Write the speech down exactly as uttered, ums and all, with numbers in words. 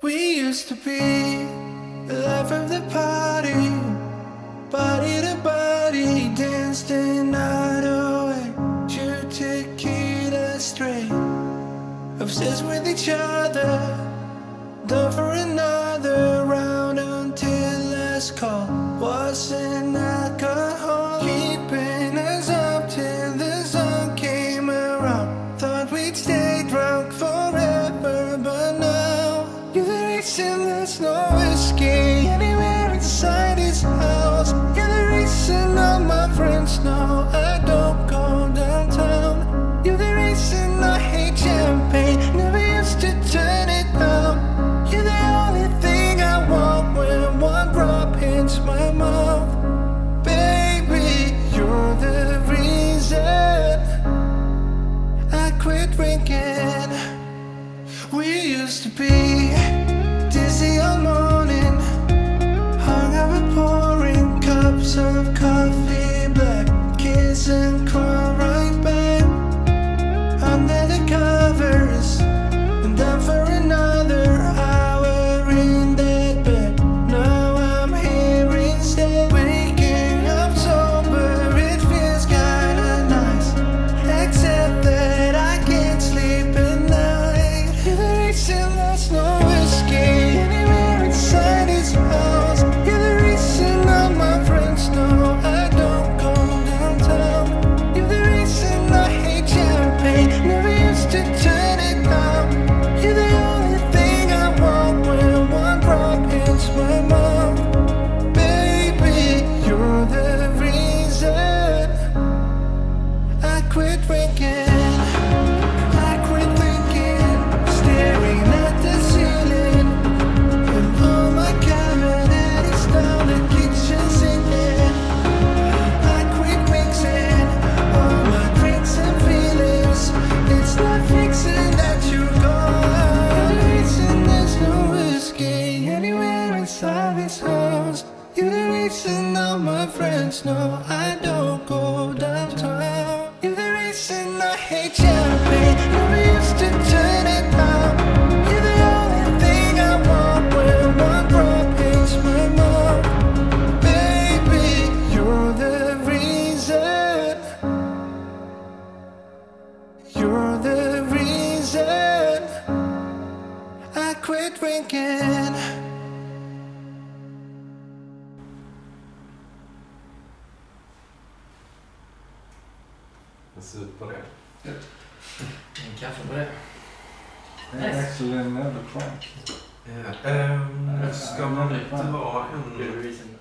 We used to be the life of the party, body to body, danced the night away, shoot tequila straight, obsessed with each other, done for another round until last call. Wasn't alcohol keeping us up till the sun came around. Thought we'd stay drunk forever, but now you're the reason there's no whiskey anywhere inside his house. You're the reason all my friends know I don't go downtown. You're the reason I hate champagne, never used to turn it down. You're the only thing I want when one drop hits my mouth. Baby, you're the reason I quit drinking. We used to be dizzy all morning, hungover pouring cups of coffee black, kiss and crawl right back under the covers, and down for another hour in that bed. Now I'm here instead, waking up sober. It feels kinda nice, except that I can't sleep at night. You're the reason there's no whiskey anywhere inside his house. You're the reason all my friends know I don't go downtown. You're the reason I hate champagne, never used to turn it down. You're the only thing I want when one drop hits my mouth. Baby, you're the reason I quit drinking. I quit thinking, staring at the ceiling, and all my cabinets down the kitchen singing. I quit mixing all my drinks and feelings. It's not fixing that you're gone. You're the reason there's no whiskey anywhere inside this house. You're the reason all my friends know I don't go downtown. You're the reason I hate champagne, never used to turn it down. You're the only thing I want when one drop hits my mouth. Baby, you're the reason. You're the reason I quit drinking. En sup på det. En kaffe på det. Excellent, never crack. Ja, ehm, ska man inte vara en...